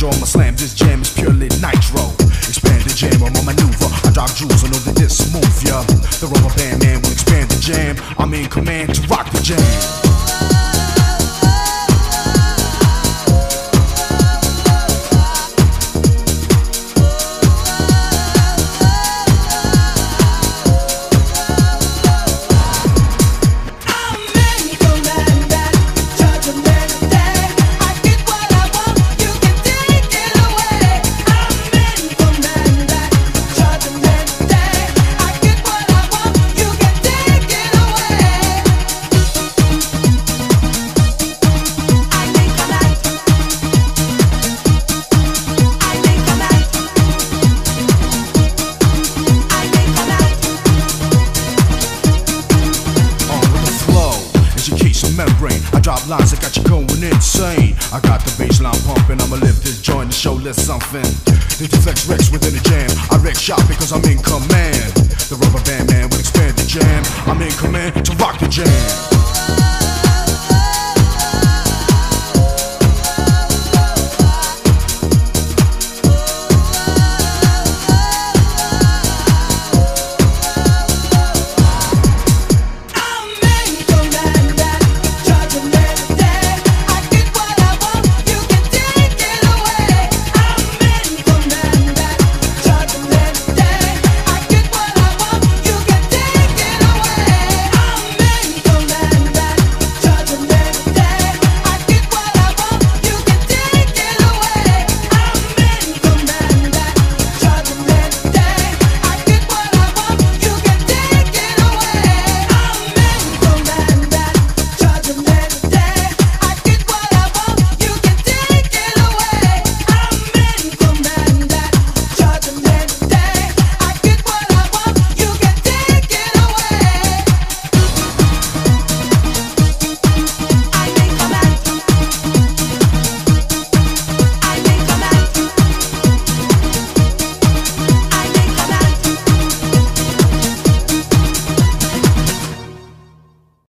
nitro on my slam. This jam is purely nitro. Expand the jam on my maneuver. I drop jewels, I know that this move ya. The rubber band man will expand the jam. I'm in command to rock the jam. Membrane. I drop lines that got you going insane. I got the bass line pumping. I'ma lift this joint to show this something. The deflex wrecks within the jam. I wreck shop because I'm in command. The rubber band man will expand the jam. I'm in command to rock the jam.